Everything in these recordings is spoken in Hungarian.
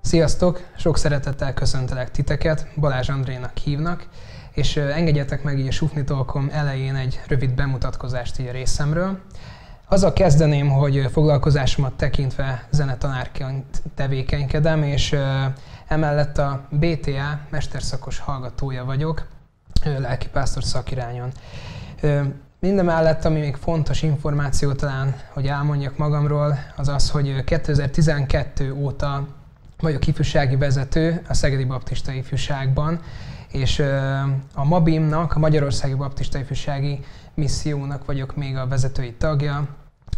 Sziasztok! Sok szeretettel köszöntelek titeket, Balázs Andrénak hívnak, és engedjetek meg így a Sufni Talkom elején egy rövid bemutatkozást így a részemről. Azzal kezdeném, hogy foglalkozásomat tekintve zenetanárként tevékenykedem, és emellett a BTA mesterszakos hallgatója vagyok, lelkipásztor szakirányon. Mindemellett, ami még fontos információ talán, hogy elmondjak magamról, az az, hogy 2012 óta vagyok ifjúsági vezető a Szegedi Baptista Ifjúságban, és a MABIM-nak, a Magyarországi Baptista Ifjúsági Missziónak vagyok még a vezetői tagja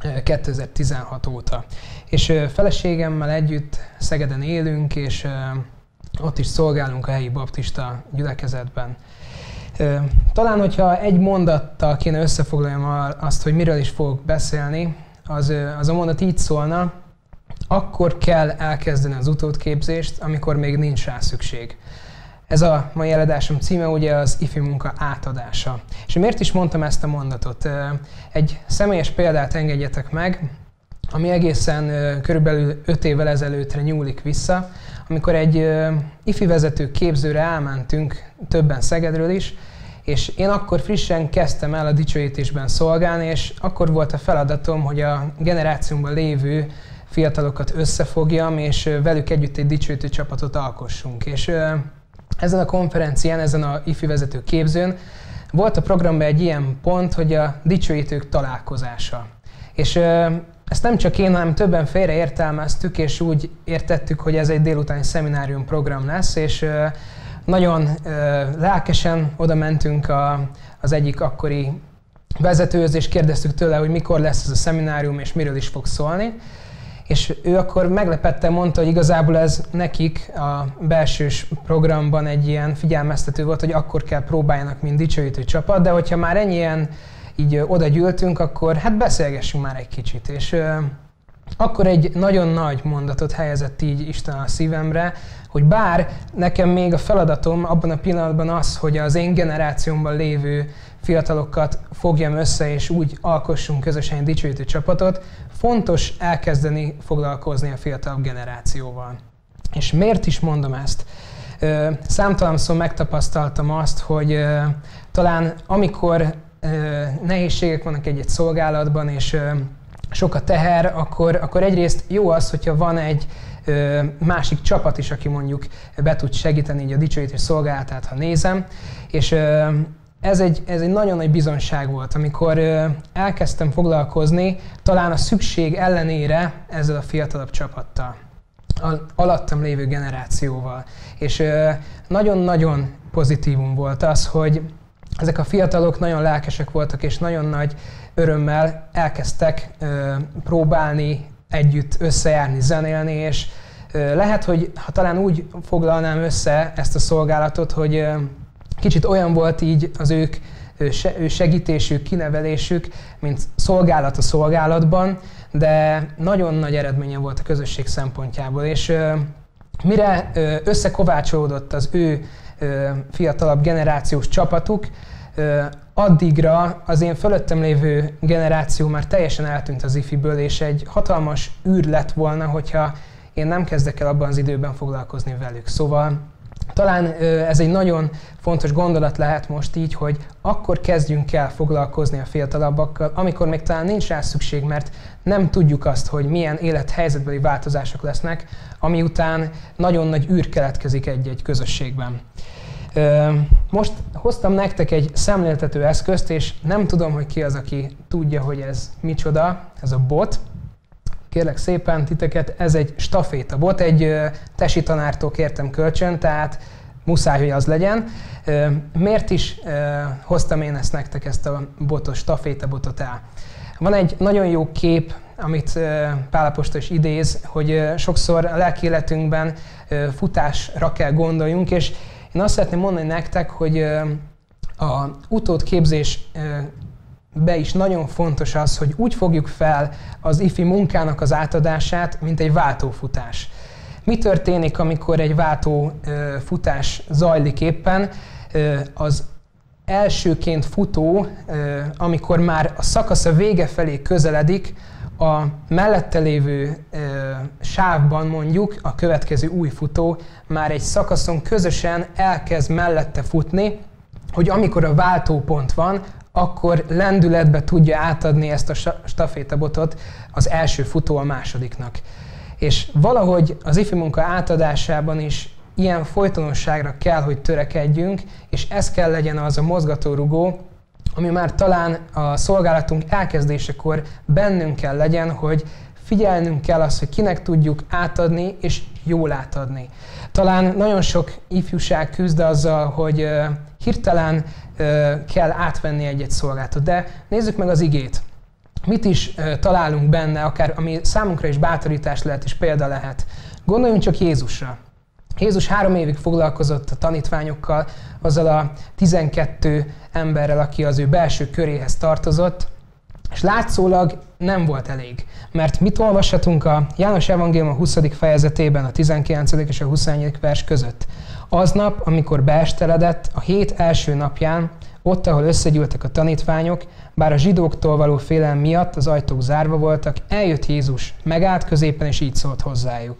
2016 óta. És feleségemmel együtt Szegeden élünk, és ott is szolgálunk a helyi baptista gyülekezetben. Talán, hogyha egy mondattal kéne összefoglaljam azt, hogy miről is fogok beszélni, az a mondat így szólna: akkor kell elkezdeni az utódképzést, amikor még nincs rá szükség. Ez a mai előadásom címe ugye az ifi munka átadása. És miért is mondtam ezt a mondatot? Egy személyes példát engedjetek meg, ami egészen körülbelül 5 évvel ezelőttre nyúlik vissza, amikor egy ifi vezető képzőre elmentünk, többen Szegedről is, és én akkor frissen kezdtem el a dicsőítésben szolgálni, és akkor volt a feladatom, hogy a generációmban lévő fiatalokat összefogjam, és velük együtt egy dicsőítő csapatot alkossunk. És ezen a konferencián, ezen a ifi vezető képzőn volt a programban egy ilyen pont, hogy a dicsőítők találkozása. És ezt nem csak én, hanem többen félreértelmeztük, és úgy értettük, hogy ez egy délutáni szeminárium program lesz, és nagyon lelkesen oda mentünk az egyik akkori vezetőhöz, és kérdeztük tőle, hogy mikor lesz ez a szeminárium, és miről is fog szólni. És ő akkor meglepetten mondta, hogy igazából ez nekik a belsős programban egy ilyen figyelmeztető volt, hogy akkor kell próbáljanak, mint dicsőítő csapat, de hogyha már ennyien így oda gyűltünk, akkor hát beszélgessünk már egy kicsit. És akkor egy nagyon nagy mondatot helyezett így Isten a szívemre, hogy bár nekem még a feladatom abban a pillanatban az, hogy az én generációmban lévő fiatalokat fogjam össze, és úgy alkossunk közösen egy dicsőítő csapatot, fontos elkezdeni foglalkozni a fiatalabb generációval. És miért is mondom ezt? Számtalanszor megtapasztaltam azt, hogy talán amikor nehézségek vannak egy-egy szolgálatban, és sok a teher, akkor egyrészt jó az, hogyha van egy másik csapat is, aki mondjuk be tud segíteni így a dicsőítés szolgálatát, ha nézem. És ez egy nagyon nagy bizonság volt, amikor elkezdtem foglalkozni, talán a szükség ellenére ezzel a fiatalabb csapattal, alattam lévő generációval. És nagyon-nagyon pozitívum volt az, hogy ezek a fiatalok nagyon lelkesek voltak, és nagyon nagy örömmel elkezdtek próbálni együtt összejárni, zenélni, és lehet, hogy ha talán úgy foglalnám össze ezt a szolgálatot, hogy kicsit olyan volt így az ő segítésük, kinevelésük, mint szolgálat a szolgálatban, de nagyon nagy eredménye volt a közösség szempontjából, és mire összekovácsolódott az ő fiatalabb generációs csapatuk, addigra az én fölöttem lévő generáció már teljesen eltűnt az ifiből, és egy hatalmas űr lett volna, hogyha én nem kezdek el abban az időben foglalkozni velük. Szóval talán ez egy nagyon fontos gondolat lehet most így, hogy akkor kezdjünk el foglalkozni a fiatalabbakkal, amikor még talán nincs rá szükség, mert nem tudjuk azt, hogy milyen élethelyzetbeli változások lesznek, ami után nagyon nagy űr keletkezik egy-egy közösségben. Most hoztam nektek egy szemléltető eszközt, és nem tudom, hogy ki az, aki tudja, hogy ez micsoda, ez a bot. Kérlek szépen titeket, ez egy stafétabot, egy tesi tanártól kértem kölcsön, tehát muszáj, hogy az legyen. Miért is hoztam én ezt nektek, ezt a botos, stafétabotot el? Van egy nagyon jó kép, amit Pál apostol is idéz, hogy sokszor a lelki életünkben futásra kell gondoljunk, és én azt szeretném mondani nektek, hogy a utódképzésbe is nagyon fontos az, hogy úgy fogjuk fel az ifi munkának az átadását, mint egy váltófutás. Mi történik, amikor egy váltófutás zajlik éppen? Az elsőként futó, amikor már a szakasza vége felé közeledik, a mellette lévő sávban mondjuk a következő új futó már egy szakaszon közösen elkezd mellette futni, hogy amikor a váltópont van, akkor lendületbe tudja átadni ezt a stafétabotot az első futó a másodiknak. És valahogy az ifi munka átadásában is ilyen folytonosságra kell, hogy törekedjünk, és ez kell legyen az a mozgatórugó, ami már talán a szolgálatunk elkezdésekor bennünk kell legyen, hogy figyelnünk kell azt, hogy kinek tudjuk átadni, és jól átadni. Talán nagyon sok ifjúság küzd azzal, hogy hirtelen kell átvenni egy-egy szolgálatot, de nézzük meg az igét. Mit is találunk benne, akár ami számunkra is bátorítás lehet és példa lehet. Gondoljunk csak Jézusra. Jézus 3 évig foglalkozott a tanítványokkal, azzal a 12 emberrel, aki az ő belső köréhez tartozott, és látszólag nem volt elég. Mert mit olvashatunk a János Evangélium a 20. fejezetében, a 19. és a 21. vers között? Aznap, amikor beesteledett, a hét első napján, ott, ahol összegyűltek a tanítványok, bár a zsidóktól való félelem miatt az ajtók zárva voltak, eljött Jézus, megállt középen, és így szólt hozzájuk.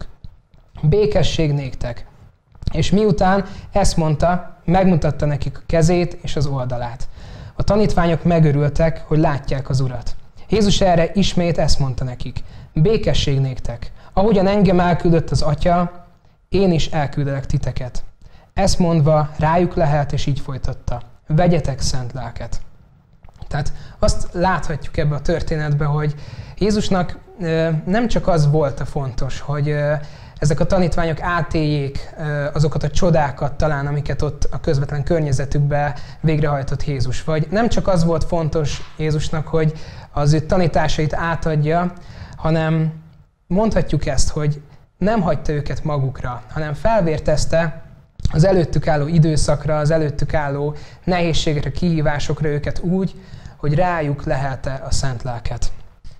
Békesség néktek. És miután ezt mondta, megmutatta nekik a kezét és az oldalát. A tanítványok megörültek, hogy látják az Urat. Jézus erre ismét ezt mondta nekik. Békesség néktek. Ahogyan engem elküldött az Atya, én is elküldelek titeket. Ezt mondva rájuk lehelt, és így folytatta. Vegyetek szent lelket. Tehát azt láthatjuk ebbe a történetbe, hogy Jézusnak nem csak az volt a fontos, hogy ezek a tanítványok átéljék azokat a csodákat talán, amiket ott a közvetlen környezetükben végrehajtott Jézus. Vagy nem csak az volt fontos Jézusnak, hogy az ő tanításait átadja, hanem mondhatjuk ezt, hogy nem hagyta őket magukra, hanem felvértezte az előttük álló időszakra, az előttük álló nehézségekre, kihívásokra őket úgy, hogy rájuk lehelte a szent lelket.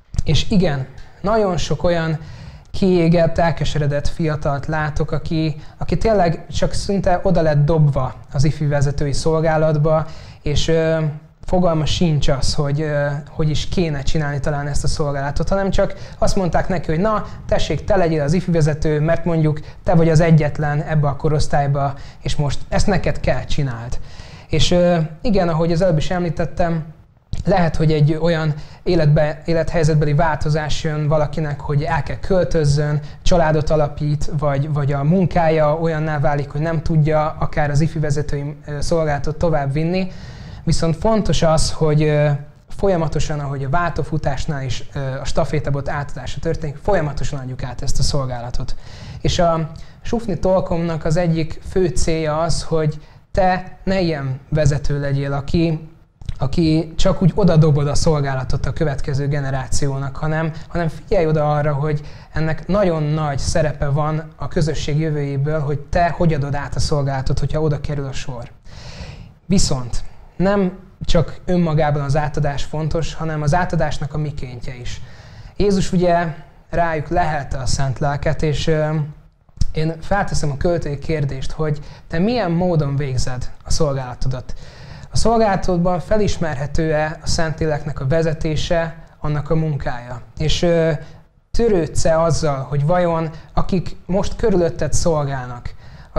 És igen, nagyon sok olyan kiégett, elkeseredett fiatalt látok, aki tényleg csak szinte oda lett dobva az ifi vezetői szolgálatba, és fogalma sincs az, hogy is kéne csinálni talán ezt a szolgálatot, hanem csak azt mondták neki, hogy na, tessék, te legyél az ifi vezető, mert mondjuk te vagy az egyetlen ebbe a korosztályba, és most ezt neked kell csináld. És igen, ahogy az előbb is említettem, lehet, hogy egy olyan élethelyzetbeli változás jön valakinek, hogy el kell költözzön, családot alapít, vagy a munkája olyanná válik, hogy nem tudja akár az ifi vezetői szolgálatot tovább vinni. Viszont fontos az, hogy folyamatosan, ahogy a váltófutásnál is a stafétabot átadása történik, folyamatosan adjuk át ezt a szolgálatot. És a Sufni Tolkomnak az egyik fő célja az, hogy te ne ilyen vezető legyél, aki csak úgy odadobod a szolgálatot a következő generációnak, hanem figyelj oda arra, hogy ennek nagyon nagy szerepe van a közösség jövőjéből, hogy te hogy adod át a szolgálatot, hogyha oda kerül a sor. Viszont nem csak önmagában az átadás fontos, hanem az átadásnak a mikéntje is. Jézus ugye rájuk lehelte a szent lelket, és én felteszem a költői kérdést, hogy te milyen módon végzed a szolgálatodat. A szolgálatodban felismerhető-e a Szentléleknek a vezetése, annak a munkája? És törődsz-e azzal, hogy vajon akik most körülötted szolgálnak,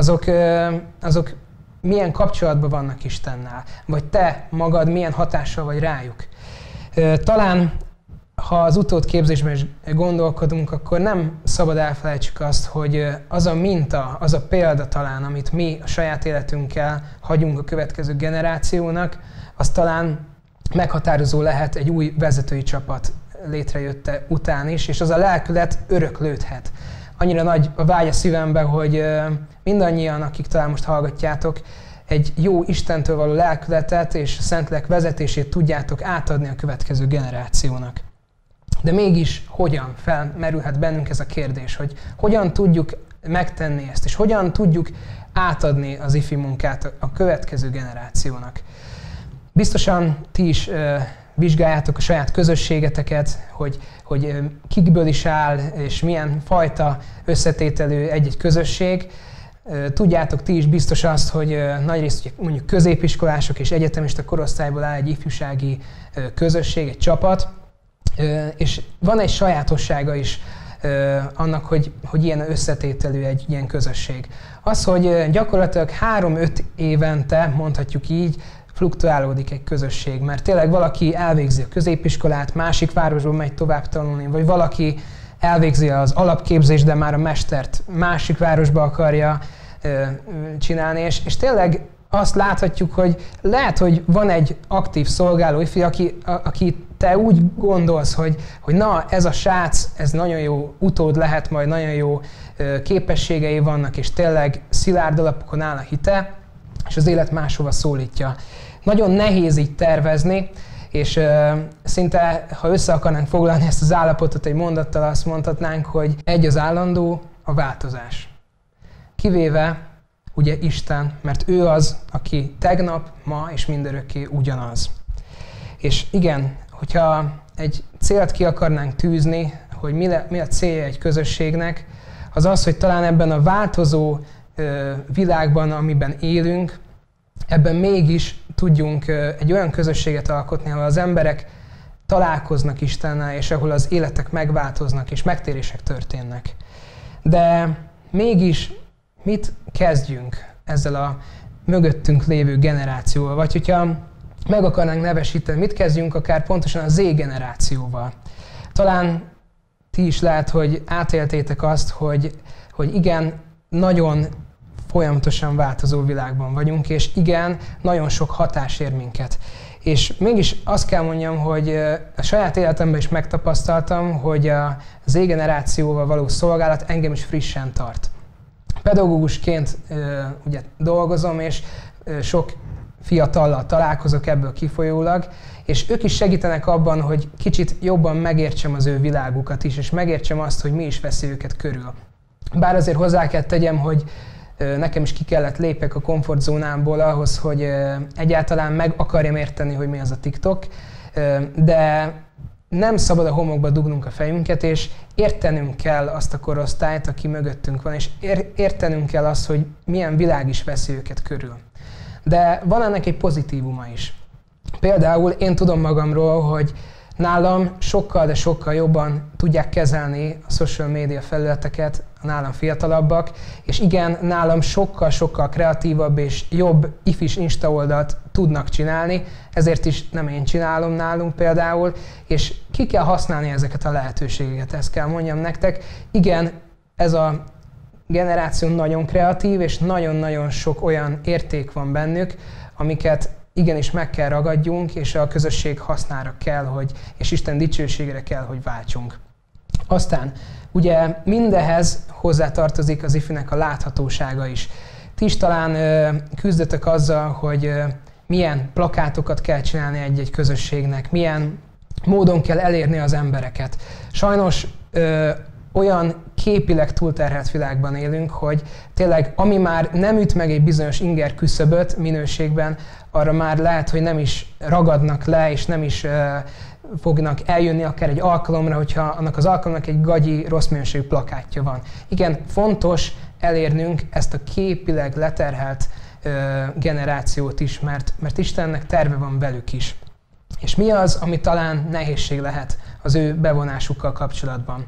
azok milyen kapcsolatban vannak Istennel? Vagy te magad milyen hatással vagy rájuk? Talán, ha az utódképzésben is gondolkodunk, akkor nem szabad elfelejtsük azt, hogy az a minta, az a példa talán, amit mi a saját életünkkel hagyunk a következő generációnak, az talán meghatározó lehet egy új vezetői csapat létrejötte után is, és az a lelkület öröklődhet. Annyira nagy a vágy a szívemben, hogy mindannyian, akik talán most hallgatjátok, egy jó Istentől való lelkületet és a Szentlélek vezetését tudjátok átadni a következő generációnak. De mégis hogyan felmerülhet bennünk ez a kérdés, hogy hogyan tudjuk megtenni ezt, és hogyan tudjuk átadni az ifi munkát a következő generációnak. Biztosan ti is vizsgáljátok a saját közösségeteket, hogy kikből is áll, és milyen fajta összetételű egy-egy közösség. Tudjátok ti is biztos azt, hogy nagyrészt mondjuk középiskolások és egyetemista korosztályból áll egy ifjúsági közösség, egy csapat, És van egy sajátossága is annak, hogy ilyen összetételű egy ilyen közösség. Az, hogy gyakorlatilag 3-5 évente, mondhatjuk így, fluktuálódik egy közösség, mert tényleg valaki elvégzi a középiskolát, másik városban megy tovább tanulni, vagy valaki elvégzi az alapképzést, de már a mestert másik városba akarja csinálni, és tényleg azt láthatjuk, hogy lehet, hogy van egy aktív szolgáló ifi, aki te úgy gondolsz, hogy na, ez a srác, ez nagyon jó utód lehet, majd nagyon jó képességei vannak, és tényleg szilárd alapokon áll a hite, és az élet máshova szólítja. Nagyon nehéz így tervezni, és szinte, ha össze akarnánk foglalni ezt az állapotot egy mondattal, azt mondhatnánk, hogy egy az állandó, a változás. Kivéve ugye Isten, mert ő az, aki tegnap, ma és mindörökké ugyanaz. És igen, hogyha egy célt ki akarnánk tűzni, hogy mi a célja egy közösségnek, az az, hogy talán ebben a változó világban, amiben élünk, ebben mégis tudjunk egy olyan közösséget alkotni, ahol az emberek találkoznak Istennel, és ahol az életek megváltoznak, és megtérések történnek. De mégis mit kezdjünk ezzel a mögöttünk lévő generációval? Vagy hogyha meg akarnánk nevesíteni, mit kezdjünk akár pontosan a Z generációval? Talán ti is lehet, hogy átéltétek azt, hogy igen, nagyon folyamatosan változó világban vagyunk, és igen, nagyon sok hatás ér minket. És mégis azt kell mondjam, hogy a saját életemben is megtapasztaltam, hogy a Z generációval való szolgálat engem is frissen tart. Pedagógusként ugye dolgozom, és sok fiatallal találkozok ebből kifolyólag, és ők is segítenek abban, hogy kicsit jobban megértsem az ő világukat is, és megértsem azt, hogy mi is veszi őket körül. Bár azért hozzá kell tegyem, hogy nekem is ki kellett lépjek a komfortzónámból ahhoz, hogy egyáltalán meg akarjam érteni, hogy mi az a TikTok, de nem szabad a homokba dugnunk a fejünket, és értenünk kell azt a korosztályt, aki mögöttünk van, és értenünk kell azt, hogy milyen világ is veszi őket körül. De van ennek egy pozitívuma is. Például én tudom magamról, hogy nálam sokkal, de sokkal jobban tudják kezelni a social media felületeket a nálam fiatalabbak, és igen, nálam sokkal-sokkal kreatívabb és jobb ifis Insta oldalt tudnak csinálni, ezért is nem én csinálom nálunk például, és ki kell használni ezeket a lehetőségeket, ezt kell mondjam nektek. Igen, ez a generáció nagyon kreatív, és nagyon-nagyon sok olyan érték van bennük, amiket igenis meg kell ragadjunk, és a közösség hasznára kell, és Isten dicsőségére kell, hogy váltsunk. Aztán ugye mindehez hozzátartozik az ifinek a láthatósága is. Ti is talán küzdötök azzal, hogy milyen plakátokat kell csinálni egy-egy közösségnek, milyen módon kell elérni az embereket. Sajnos olyan képileg túlterhelt világban élünk, hogy tényleg ami már nem üt meg egy bizonyos inger küszöböt minőségben, arra már lehet, hogy nem is ragadnak le, és nem is fognak eljönni akár egy alkalomra, hogyha annak az alkalomnak egy gagyi, rossz minőségű plakátja van. Igen, fontos elérnünk ezt a képileg leterhelt generációt is, mert Istennek terve van velük is. És mi az, ami talán nehézség lehet az ő bevonásukkal kapcsolatban?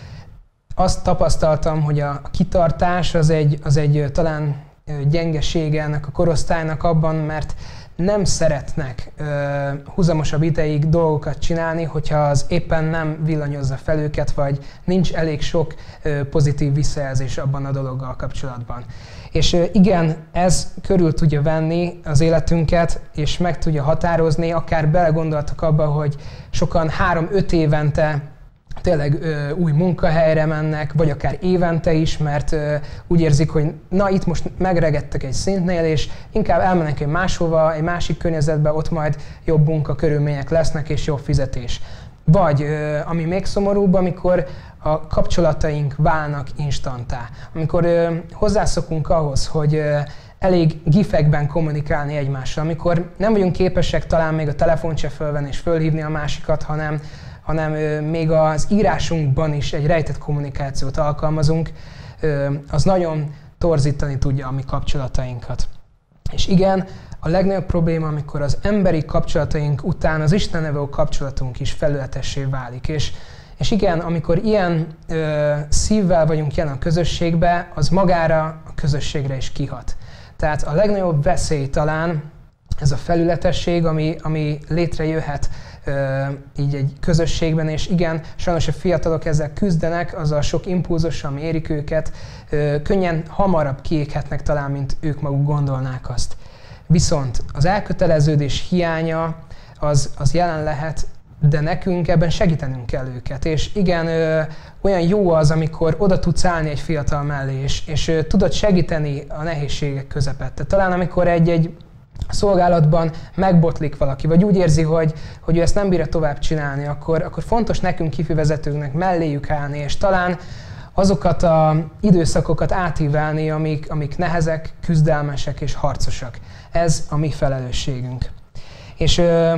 Azt tapasztaltam, hogy a kitartás az egy talán gyengesége ennek a korosztálynak abban, mert nem szeretnek húzamosabb ideig dolgokat csinálni, hogyha az éppen nem villanyozza fel őket, vagy nincs elég sok pozitív visszajelzés abban a dologgal kapcsolatban. És igen, ez körül tudja venni az életünket, és meg tudja határozni, akár belegondoltak abba, hogy sokan 3-5 évente tényleg új munkahelyre mennek, vagy akár évente is, mert úgy érzik, hogy na itt most megregettek egy szintnél, és inkább elmennek egy máshova, egy másik környezetbe, ott majd jobb munkakörülmények lesznek, és jobb fizetés. Vagy, ami még szomorúbb, amikor a kapcsolataink válnak instantá. Amikor hozzászokunk ahhoz, hogy elég gifekben kommunikálni egymással, amikor nem vagyunk képesek talán még a telefont se fölvenni és fölhívni a másikat, hanem még az írásunkban is egy rejtett kommunikációt alkalmazunk, az nagyon torzítani tudja a mi kapcsolatainkat. És igen, a legnagyobb probléma, amikor az emberi kapcsolataink után az Istennel való kapcsolatunk is felületessé válik. És igen, amikor ilyen szívvel vagyunk jelen a közösségbe, az magára a közösségre is kihat. Tehát a legnagyobb veszély talán ez a felületesség, ami létrejöhet így egy közösségben, és igen, sajnos a fiatalok ezzel küzdenek, az a sok impulzussal, ami érik őket, könnyen hamarabb kiéghetnek talán, mint ők maguk gondolnák azt. Viszont az elköteleződés hiánya az jelen lehet, de nekünk ebben segítenünk kell őket. És igen, olyan jó az, amikor oda tudsz állni egy fiatal mellé, és tudod segíteni a nehézségek közepette. Talán amikor egy szolgálatban megbotlik valaki, vagy úgy érzi, hogy ő ezt nem bírja tovább csinálni, akkor fontos nekünk ifivezetőknek melléjük állni, és talán azokat az időszakokat átívelni, amik nehezek, küzdelmesek és harcosak. Ez a mi felelősségünk. És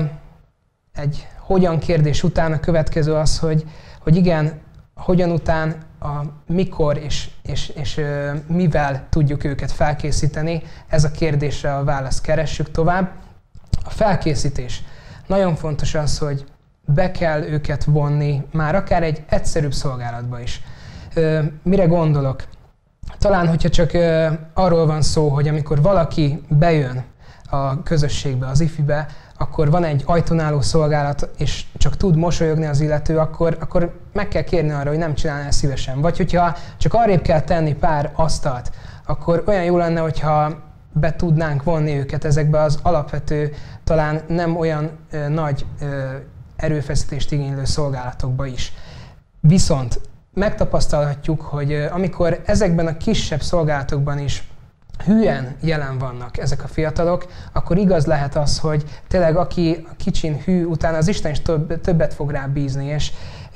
egy hogyan kérdés után a következő az, hogy igen, hogyan után, mikor és mivel tudjuk őket felkészíteni, ez a kérdésre a választ keressük tovább. A felkészítés. Nagyon fontos az, hogy be kell őket vonni, már akár egy egyszerűbb szolgálatba is. Mire gondolok? Talán, hogyha csak arról van szó, hogy amikor valaki bejön a közösségbe, az ifibe, akkor van egy ajtón álló szolgálat, és csak tud mosolyogni az illető, akkor meg kell kérni arra, hogy nem csinálná szívesen. Vagy hogyha csak arrébb kell tenni pár asztalt, akkor olyan jó lenne, hogyha be tudnánk vonni őket ezekbe az alapvető, talán nem olyan nagy erőfeszítést igénylő szolgálatokba is. Viszont megtapasztalhatjuk, hogy amikor ezekben a kisebb szolgálatokban is hűen jelen vannak ezek a fiatalok, akkor igaz lehet az, hogy tényleg aki kicsin hű, utána az Isten is többet fog rá bízni, és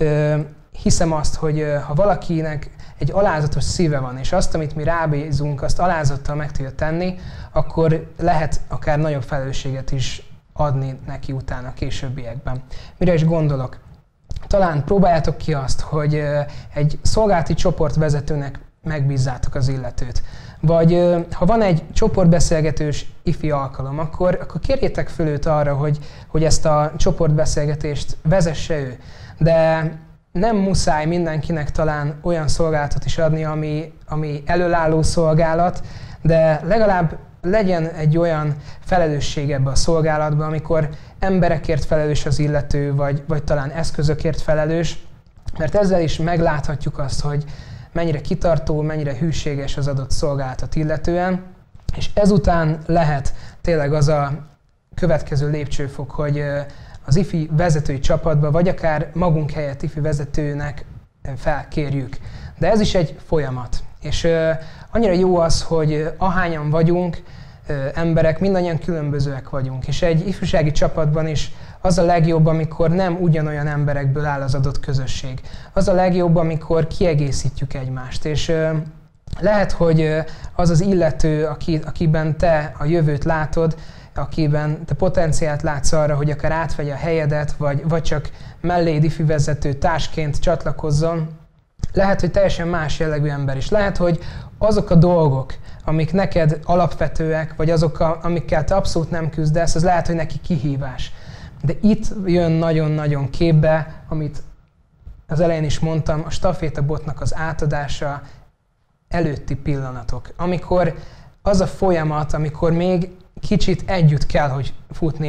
hiszem azt, hogy ha valakinek egy alázatos szíve van, és azt, amit mi rábízunk, azt alázattal meg tudja tenni, akkor lehet akár nagyobb felelősséget is adni neki utána a későbbiekben. Mire is gondolok? Talán próbáljátok ki azt, hogy egy szolgálati csoportvezetőnek megbízzátok az illetőt. Vagy ha van egy csoportbeszélgetős ifi alkalom, akkor kérjétek föl őt arra, hogy ezt a csoportbeszélgetést vezesse ő. De nem muszáj mindenkinek talán olyan szolgálatot is adni, ami előálló szolgálat, de legalább legyen egy olyan felelősség ebbe a szolgálatba, amikor emberekért felelős az illető, vagy talán eszközökért felelős, mert ezzel is megláthatjuk azt, hogy mennyire kitartó, mennyire hűséges az adott szolgálatot illetően, és ezután lehet tényleg az a következő lépcsőfok, hogy az ifi vezetői csapatba, vagy akár magunk helyett ifi vezetőnek felkérjük. De ez is egy folyamat. És annyira jó az, hogy ahányan vagyunk, emberek, mindannyian különbözőek vagyunk. És egy ifjúsági csapatban is az a legjobb, amikor nem ugyanolyan emberekből áll az adott közösség. Az a legjobb, amikor kiegészítjük egymást. És lehet, hogy az az illető, akiben te a jövőt látod, akiben te potenciált látsz arra, hogy akár átvegye a helyedet, vagy csak melléd ifi vezető társként csatlakozzon, lehet, hogy teljesen más jellegű ember is. Lehet, hogy azok a dolgok, amik neked alapvetőek, vagy azok, amikkel te abszolút nem küzdesz, az lehet, hogy neki kihívás. De itt jön nagyon-nagyon képbe, amit az elején is mondtam, a stafétabotnak az átadása előtti pillanatok. Amikor az a folyamat, amikor még kicsit együtt kell futni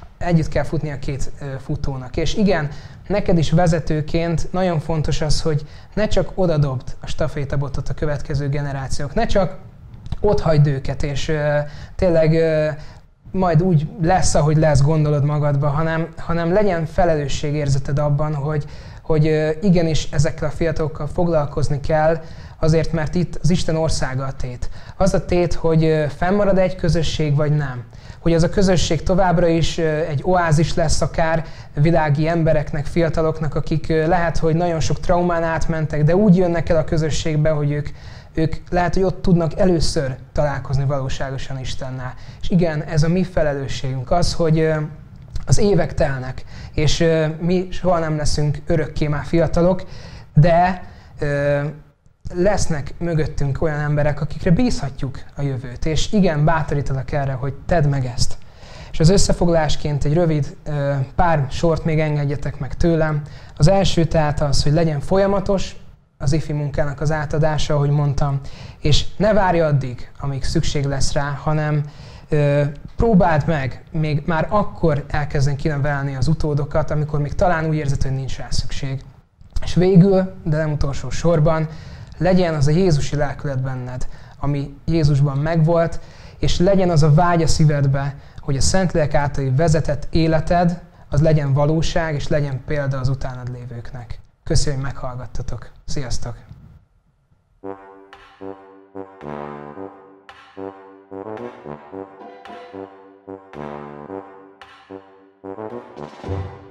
a két futónak. És igen, neked is vezetőként nagyon fontos az, hogy ne csak odadobd a stafétabotot a következő generációk, ne csak otthagyd őket, és tényleg majd úgy lesz, ahogy lesz, gondolod magadba, hanem legyen felelősségérzeted abban, hogy igenis ezekkel a fiatalokkal foglalkozni kell, azért, mert itt az Isten országa a tét. Az a tét, hogy fennmarad egy közösség, vagy nem. Hogy az a közösség továbbra is egy oázis lesz akár világi embereknek, fiataloknak, akik lehet, hogy nagyon sok traumán átmentek, de úgy jönnek el a közösségbe, hogy ők lehet, hogy ott tudnak először találkozni valóságosan Istennel. És igen, ez a mi felelősségünk az, hogy az évek telnek, és mi soha nem leszünk örökké már fiatalok, de lesznek mögöttünk olyan emberek, akikre bízhatjuk a jövőt. És igen, bátorítalak erre, hogy tedd meg ezt. És az összefoglalásként egy rövid pár sort még engedjetek meg tőlem. Az első tehát az, hogy legyen folyamatos az ifi munkának az átadása, ahogy mondtam, és ne várj addig, amíg szükség lesz rá, hanem próbáld meg még már akkor elkezdeni kinevelni az utódokat, amikor még talán úgy érzed, hogy nincs rá szükség. És végül, de nem utolsó sorban, legyen az a Jézusi lelkület benned, ami Jézusban megvolt, és legyen az a vágy a szívedbe, hogy a Szentlélek által vezetett életed, az legyen valóság, és legyen példa az utánad lévőknek. Köszönöm, hogy meghallgattatok. Sziasztok! Thank you.